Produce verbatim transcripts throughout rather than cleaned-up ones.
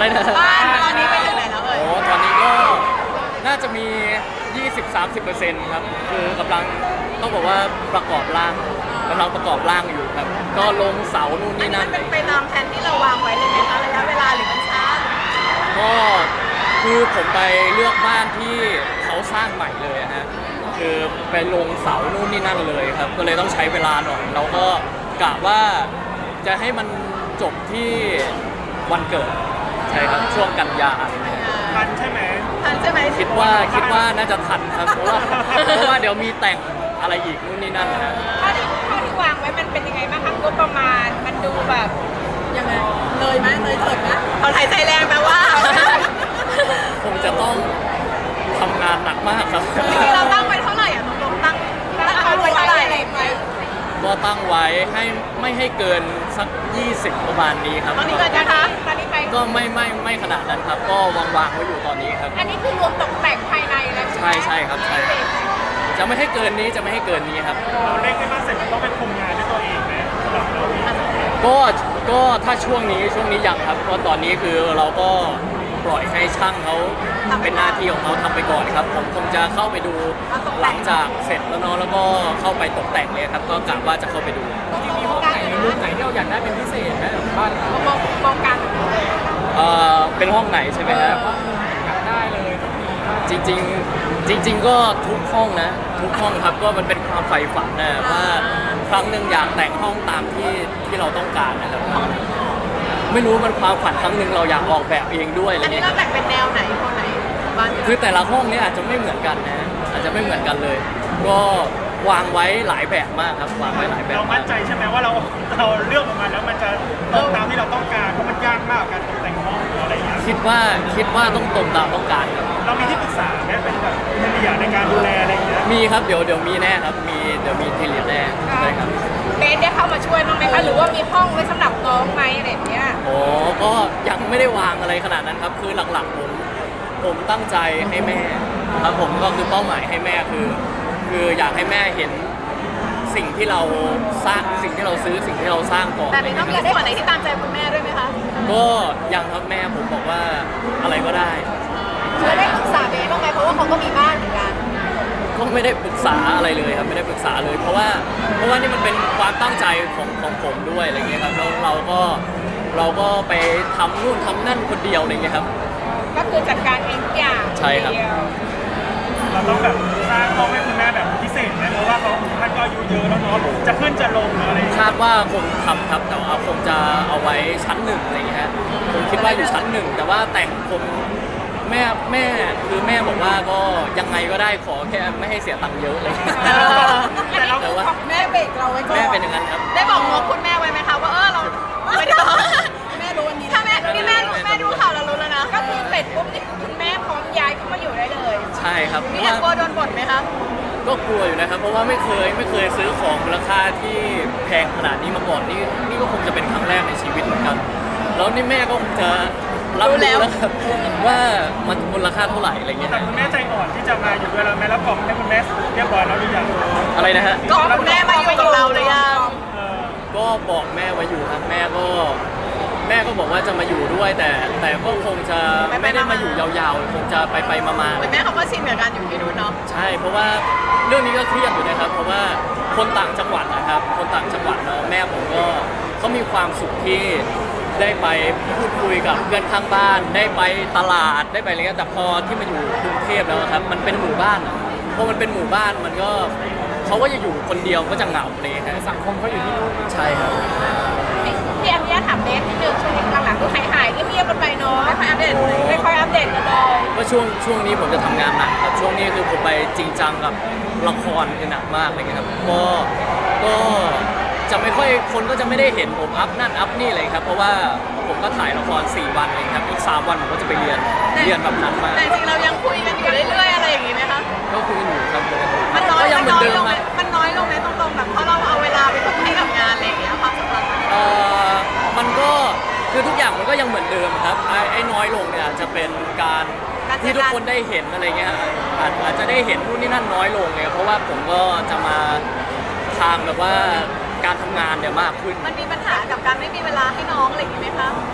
นะบ้านตอนนี้ไปถึงไหนแล้วเอ่ยโอ้ตอนนี้ก็น่าจะมี ยี่สิบถึงสามสิบเปอร์เซ็นต์ ครับคือกำลังต้องบอกว่าประกอบร่างกำลังประกอบร่างอยู่ครับก็ลงเสานู่นนี่นั่นเป็นไปตามแผนที่เราวางไว้เลยไหมคะระยะเวลาหรือมันช้าก็คือผมไปเลือกบ้านที่เขาสร้างใหม่เลยฮะคือไปลงเสานู่นนี่นั่นเลยครับก็เลยต้องใช้เวลาหน่อยเราก็กะว่าจะให้มันจบที่วันเกิดใช่ครับช่วงกันยาทันใช่ไหมทันใช่ไหมคิดว่าคิดว่าน่าจะทันครับเพราะว่าเพราะว่าเดี๋ยวมีแต่งอะไรอีกนู่นนี่นั่นนะถ้าที่ถ้าที่วางไว้มันเป็นยังไงบ้างครับงบประมาณมันดูแบบยังไงเลยไหมเลยเถิดไหมเอาไทยใจแรงแปลว่าคงจะต้องทำงานหนักมากครับจริงๆเราตั้งไว้เท่าไหร่อ่ะตรงๆตั้งตั้งเอาไว้เท่าไหร่ก็ตั้งไว้ให้ไม่ให้เกินสักยี่สิบประมาณนี้ครับตอนนี้เกินนะคะตอนนี้ไปก็ไม่ไม่ไม่ขนาดนั้นครับก็วางวางไว้อยู่ตอนนี้ครับอันนี้คือรวมตกแต่งภายในแล้วใช่ใช่ครับใช่จะไม่ให้เกินนี้จะไม่ให้เกินนี้ครับเราเร่งให้มาเสร็จมันต้องไปคุมงานด้วยตัวเองไหมสำหรับเราก็ก็ถ้าช่วงนี้ช่วงนี้ยังครับเพราะตอนนี้คือเราก็ปล่อยให้ช่างเขาเป็นหน้าที่ของเขาทำไปก่อนครับผมคงจะเข้าไปดูหลังจากเสร็จแล้วเนาะแล้วก็เข้าไปตกแต่งเลยครับก็กะว่าจะเข้าไปดูจริงมีห้องไหนหรือมุมไหนที่เราอยากได้เป็นพิเศษไหมบ้านเรามองมองกันเอ่อเป็นห้องไหนใช่ไหมครับอยากได้เลยจริงจริงจริงๆก็ทุกห้องนะทุกห้องครับก็มันเป็นความใฝ่ฝันนะว่าครั้งหนึ่งอยากแต่งห้องตามที่ที่เราต้องการนะครับไม่รู้มันความฝันครั้งหนึ่งเราอยากออกแบบเองด้วยอะไรเงี้ยอันนี้เราแต่งเป็นแนวไหนห้องไหนบ้านคือแต่ละห้องนี้อาจจะไม่เหมือนกันนะอาจจะไม่เหมือนกันเลยก็วางไว้หลายแบบมากครับวางไว้หลายแบบเรามั่นใจใช่ไหมว่าเราเราเลือกออกมาแล้วมันจะตรงตามที่เราต้องการเพราะมันยากมากการตกแต่งห้องอะไรอย่างเงี้ยคิดว่าคิดว่าต้องตรงตามต้องการครับเรามีที่ปรึกษาไหมเป็นแบบเทเลียในการดูแลอะไรอย่างเงี้ยมีครับเดี๋ยวเดี๋ยวมีแน่ครับมีเดี๋ยวมีเทเลียแน่ใช่ครับเบนได้เข้ามาช่วยบ้างไหมคะหรือว่ามีห้องไว้สำหรับน้องไหมอะไรอย่างเงี้ยโอ้ก็ยังไม่ได้วางอะไรขนาดนั้นครับคือหลักๆผมผมตั้งใจให้แม่ครับผมก็คือเป้าหมายให้แม่คือคืออยากให้แม่เห็นสิ่งที่เราสร้างสิ่งที่เราซื้อสิ่งที่เราสร้างก่อนแต่เป็นต้องมีส่วนไหนที่ตามใจคุณแม่ด้วยไหมคะก็ยังครับแม่ผมบอกว่าอะไรก็ได้เธอได้ปรึกษาเบนบ้างไหมเพราะว่าเขาก็มีบ้านเหมือนกันก็ไม่ได้ปรึกษาอะไรเลยครับไม่ได้ปรึกษาเลยเพราะว่าเพราะว่านี่มันเป็นความตั้งใจของของผมด้วยอะไรเงี้ยครับแล้วเราก็เราก็ไปทำนู่นทำนั่นคนเดียวอะไรเงี้ยครับก็คือจัดการเองทุกอย่างใช่ครับเราต้องแบบสร้างห้องให้คุณแม่แบบพิเศษไหมเพราะว่าเขาท่านก็อายุเยอะแล้วเนาะจะขึ้นจะลงอะไรคาดว่าคงทำครับแต่ว่าคงจะเอาไว้ชั้นหนึ่งอะไรเงี้ยผมคิดว่าอยู่ชั้นหนึ่งแต่ว่าแต่งคงแม่แม่คือแม่บอกว่าก็ยังไงก็ได้ขอแค่ไม่ให้เสียตังค์เยอะเลยแต่เราแต่ว่าแม่เบรกเราไว้ก่อนแม่เป็นอย่างนั้นครับได้บอกงบคุณแม่ไว้ไหมคะว่าเออเราไม่ได้บอกแม่รู้วันนี้ถ้าแม่นี่แม่แม่ดูข่าวเรารู้แล้วนะก็คือเสร็จปุ๊บนี่คุณแม่พร้อมย้ายเข้ามาอยู่ได้เลยใช่ครับนี่กลัวโดนบ่นไหมคะก็กลัวอยู่นะครับเพราะว่าไม่เคยไม่เคยซื้อของมูลค่าที่แพงขนาดนี้มาก่อนนี่นี่ก็คงจะเป็นครั้งแรกในชีวิตเหมือนกันแล้วนี่แม่ก็คงจะรับรู้แล้วครับว่ามันมูลค่าเท่าไหร่อะไรเงี้ยแต่คุณแม่ใจอ่อนที่จะมาอยู่ด้วยเราแม่รับกล่องให้คุณแม่เรียบร้อยแล้วหรือยังอะไรนะฮะก็คุณแม่มาอยู่กับเราหรือยังก็บอกแม่ไว้อยู่ครับแม่ก็แม่ก็บอกว่าจะมาอยู่ด้วยแต่แต่ก็คงจะไม่ได้มาอยู่ยาวๆคงจะไปไปมาๆแต่แม่เขาก็ชินกับการอยู่ที่นู่นเนาะใช่เพราะว่าเรื่องนี้ก็เครียดอยู่นะครับเพราะว่าคนต่างจังหวัดนะครับคนต่างจังหวัดเนาะแม่ผมก็เขามีความสุขที่ได้ไปพูดคุยกับเพื่อนข้างบ้านได้ไปตลาดได้ไปอะไรเงี้ยแต่พอที่มาอยู่กรุงเทพแล้วครับมันเป็นหมู่บ้านพอมันเป็นหมู่บ้านมันก็เขาก็จะอยู่คนเดียวก็จะเหงาเลยครับสังคมเขาอยู่ที่นู่นใช่ครับพี่อันนี้ถามเบสนิดนึงช่วงนี้หลังๆก็หายหายเงียบๆกันไปเนาะไม่ค่อยอัปเดตไม่ค่อยอัปเดตกันเลยก็ช่วงช่วงนี้ผมจะทำงานหนักครับช่วงนี้คือผมไปจริงจังกับละครคือหนักมากเลยครับก็ก็จะไม่ค่อยคนก็จะไม่ได้เห็นผมอัพนั่นอัพนี่เลยครับเพราะว่าผมก็ถ่ายละครสี่วันเลยครับอีกสามวันผมก็จะไปเรียนเรียนแบบนั้นมาแต่จริงเรายังคุยกันอยู่เรื่อยๆอะไรอย่างงี้ไหมคะก็คุยอยู่ครับมันน้อยมันน้อยลงไหมมันน้อยลงไหมตรงๆแบบเพราะเราเอาเวลาไปทุ่มให้กับงานอะไรอย่างเงี้ยความสัมพันธ์เอ่อมันก็คือทุกอย่างมันก็ยังเหมือนเดิมครับไอ้ไอ้น้อยลงเนี่ยจะเป็นการที่ทุกคนได้เห็นอะไรเงี้ยอาจจะได้เห็นนู่นนี่นั่นน้อยลงเลยเพราะว่าผมก็จะมาทางแบบว่าการทำงานเนี่ยมากขึ้นมันมีปัญหากับการไม่มีเวลาให้น้องอะไรอย่างงี้ไหมคะ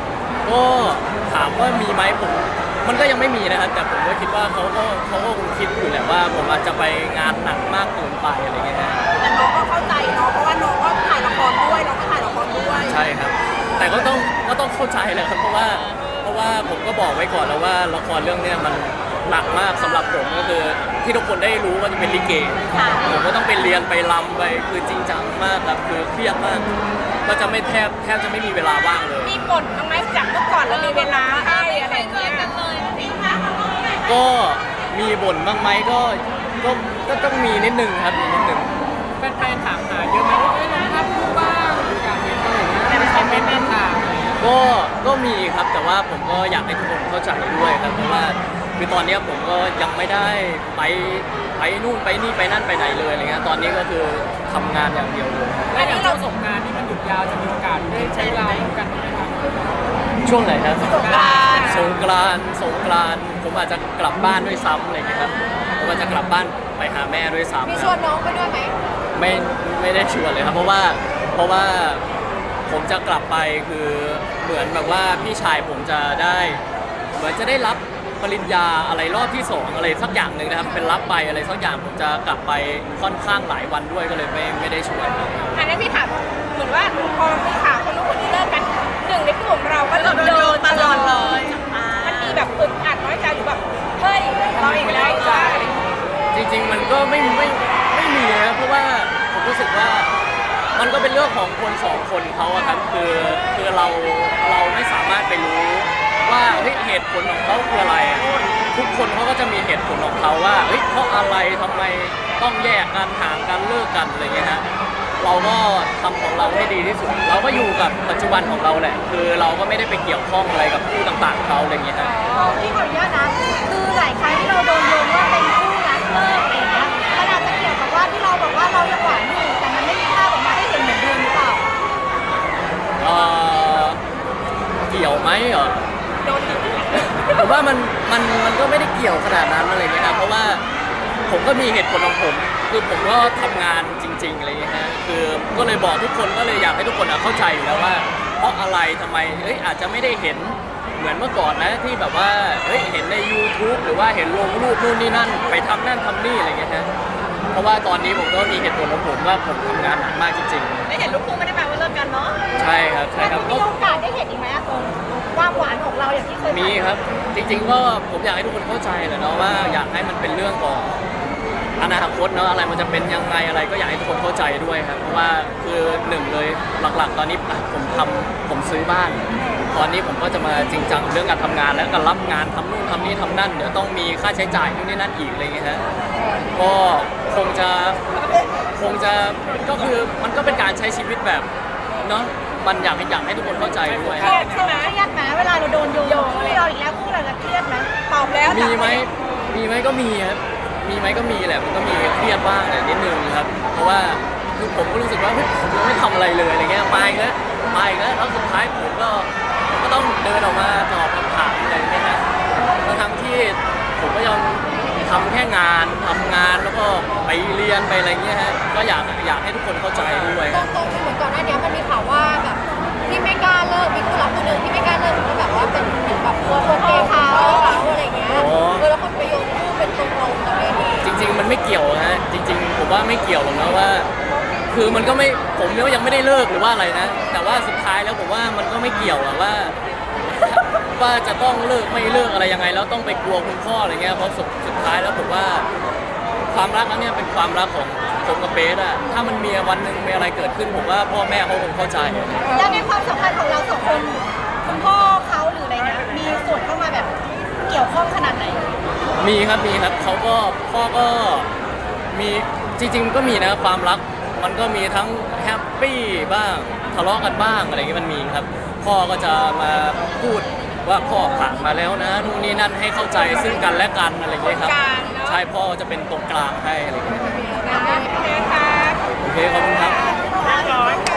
ก็ถามว่ามีไหมผมมันก็ยังไม่มีนะครับแต่ผมก็คิดว่าเขาก็เขาก็คงคิดอยู่แหละว่าผมอาจจะไปงานหนักมากเกินไปอะไรเงี้ยนะแต่น้องก็เข้าใจเนาะเพราะว่าน้องก็ถ่ายละครด้วยน้องก็ถ่ายละครด้วยใช่ครับ แต่ก็ต้องก็ต้องเข้าใจแหละครับเพราะว่าเพราะว่าผมก็บอกไว้ก่อนแล้วว่าละครเรื่องเนี้ยมันหนักมากสำหรับผมก็คือที่ทุกคนได้รู้ว่าจะเป็นลิเกผมก็ต้องไปเรียนไปรำไปคือจริงจังมากครับคือเครียดมากก็จะไม่แทบแทบจะไม่มีเวลาว่างเลยมีบ่นบ้างไหมจากเมื่อก่อนเรามีเวลาให้อะไรเงี้ยก็มีบ่นบ้างไหมก็ก็ก็ต้องมีนิดนึงครับมีนิดนึงแฟนๆถามหาเยอะไหมว่าเอ้ยลงภาพคู่บ้างอยากเห็นอะไรอย่างเงี้ยเป็นคอมเมนต์ต่างๆก็ก็มีครับแต่ว่าผมก็อยากให้ทุกคนเข้าใจด้วยครับเพราะว่าคือตอนนี้ผมก็ยังไม่ได้ไปไปนู่นไปนี่ไปนั่นไปไหนเลยอะไรเงี้ยตอนนี้ก็คือทำงานอย่างเดียวเลยและอย่างช่วงสงกรานต์ที่มันหยุดยาวจะมีโอกาสได้ใช้เวลาร่วมกันไหมครับช่วงไหนครับสงกรานต์สงกรานต์สงกรานต์ผมอาจจะกลับบ้านด้วยซ้ำอะไรเงี้ยครับผมอาจจะกลับบ้านไปหาแม่ด้วยซ้ำมีคชรัวบนน้องไปด้วยไหมไม่ไม่ได้ชวนเลยครับเพราะว่าเพราะว่าผมจะกลับไปคือเหมือนแบบว่าพี่ชายผมจะได้เหมือนจะได้รับปริญญาอะไรรอบที่สองอะไรสักอย่างหนึ่งนะครับเป็นรับไปอะไรสักอย่างผมจะกลับไปค่อนข้างหลายวันด้วยก็เลยไม่ไม่ได้ชวนอันนั้นพี่ถามเหมือนว่าพอมีข่าวคนนู้นคนนี้เลิกกันหนึ่งในกลุ่มเราก็จะโดนตลอดเลยมันมีแบบอึดอัดน้อยใจหรือแบบเฮ้ยเราอีกแล้วอีกแล้วอะไรอย่างเงี้ยจริงๆมันก็ไม่ไม่ไม่มีนะเพราะว่าผมรู้สึกว่ามันก็เป็นเรื่องของคนสองคนเขาอะครับคือคือเราเราไม่สามารถไปรู้ว่าเฮ้ยเหตุผลของเขาคืออะไรอะทุกคนเขาก็จะมีเหตุผลของเขาว่าเฮ้ยเพราะอะไรทำไมต้องแยกกันห่างกันเลิกกันอะไรเงี้ยฮะเราก็ทำของเราให้ดีที่สุด เราก็อยู่กับปัจจุบันของเราแหละคือเราก็ไม่ได้ไปเกี่ยวข้องอะไรกับผู้ต่างๆเขาอะไรเงี้ยฮะพี่ขออนุญาตนะคือหลายครั้งที่เราโดนโยงว่าเป็นคู่รักเลิกอะไรอย่างเงี้ยมันอาจจะเกี่ยวกับว่าที่เราบอกว่าเรายังหวานอยู่แต่มันไม่มีภาพออกมาให้เห็นเหมือนเดิมหรือเปล่าเอ่อเกี่ยวไหมเหรอโดนอีกผมว่ามันมันมันก็ไม่ได้เกี่ยวขนาดนั้นอะไรเงี้ยนะเพราะว่าผมก็มีเหตุผลของผมคือผมก็ทำงานจริงๆอะไรเงี้ยฮะคือก็เลยบอกทุกคนก็เลยอยากให้ทุกคนอะเข้าใจอยู่แล้วว่า เพราะอะไรทำไมเอ้ยอาจจะไม่ได้เห็นเหมือนเมื่อก่อนนะที่แบบว่าเฮ้ยเห็นใน ยูทูบ หรือว่าเห็นลงรูปนู่นนี่นั่นไปทำนั่นทำนี่อะไรเงี้ยฮะเพราะว่าตอนนี้ผมก็มีเหตุผลของผมว่าผมทำงานหนักมากจริงไม่เห็นลูกคู่ไม่ได้แปลว่าเลิกกันเนาะๆ ใช่ครับใช่ครับมีโอกาสได้เห็นอีกไหมอะตรงความหวานของเราอย่างที่เคยมีครับจริงๆก็ผมอยากให้ทุกคนเข้าใจแหละเนาะว่าอยากให้มันเป็นเรื่องของอนาคตเนาะอะไรมันจะเป็นยังไงอะไรก็อยากให้ทุกคนเข้าใจด้วยครับเพราะว่าคือหนึ่งเลยหลักๆ ตอนนี้ผมทำผมซื้อบ้าน ตอนนี้ผมก็จะมาจริงจังเรื่องการทำงานแล้วก็รับงานทำนู่นทำนี่ทำนั่นเดี๋ยวต้องมีค่าใช้จ่ายนู่นนี่นั่นอีกอะไรอย่างเงี้ยฮะก็คงจะคงจะก็คือมันก็เป็นการใช้ชีวิตแบบเนาะมันอยากให้อยากให้ทุกคนเข้าใจด้วยเครียดใช่ไหมเครียดไหมเวลาเราโดนโยงคู่เราอีกแล้วคู่เราจะเครียดไหมตอบแล้วมีไหมมีไหมก็มีครับมีไหมก็มีแหละมันก็มีเครียดบ้างแหละนิดนึงครับเพราะว่าคือผมก็รู้สึกว่าเฮ้ยผมยังไม่ทำอะไรเลยอะไรเงี้ยมาอีกแล้วมาอีกแล้วแล้วสุดท้ายผมก็ก็ต้องเดินออกมาตอบคำถามอะไรอย่างเงี้ยนะทั้งที่ผมก็ยังทำแค่งานทำงานแล้วก็ไปเรียนไปอะไรเงี้ยฮะก็อยากอยากให้ทุกคนเข้าใจด้วยตรงตรงเหมือนก่อนหน้านี้มันมีข่าวว่าแบบที่ไม่กล้าเลิกมีคู่รักคนหนึ่งที่ไม่กล้าเลิกก็แบบว่าเป็นแบบตัวคนเกย์เขาเขาอะไรเงี้ยเออแล้วคนไปโยงคู่เป็นตรงๆกับไม่ดีจริงๆมันไม่เกี่ยวฮะจริงๆผมว่าไม่เกี่ยวหรอกนะว่า คือมันก็ไม่ผมยังไม่ได้เลิกหรือว่าอะไรนะแต่ว่าสุดท้ายแล้วผมว่ามันก็ไม่เกี่ยวอะว่า ว่าจะต้องเลิกไม่เลิกอะไรยังไงแล้วต้องไปกลัวคุณพ่ออะไรเงี้ยเพราะสุดสุดท้ายแล้วผมว่าความรักนั้นเนี่ยเป็นความรักของผมกับเบสอะถ้ามันมีวันหนึ่งมีอะไรเกิดขึ้นผมว่าพ่อแม่เขาคงเข้าใจแล้วในความสัมพันธ์ของเราสองคนคุณพ่อเขาหรืออะไรเนี่ยมีส่วนเข้ามาแบบเกี่ยวข้องขนาดไหนมีครับมีครับเขาก็พ่อก็มีจริงๆก็มีนะความรักมันก็มีทั้งแฮปปี้บ้างทะเลาะกันบ้างอะไรอย่างเงี้ยมันมีครับพ่อก็จะมาพูดว่าพ่อผ่านมาแล้วนะนู่นนี่นั่นให้เข้าใจซึ่งกันและกันอะไรอย่างเงี้ยครับใช่พ่อจะเป็นตรงกลางให้อะไรอย่างเงี้ยโอเคค่ะโอเคขอบคุณครับเรียบร้อย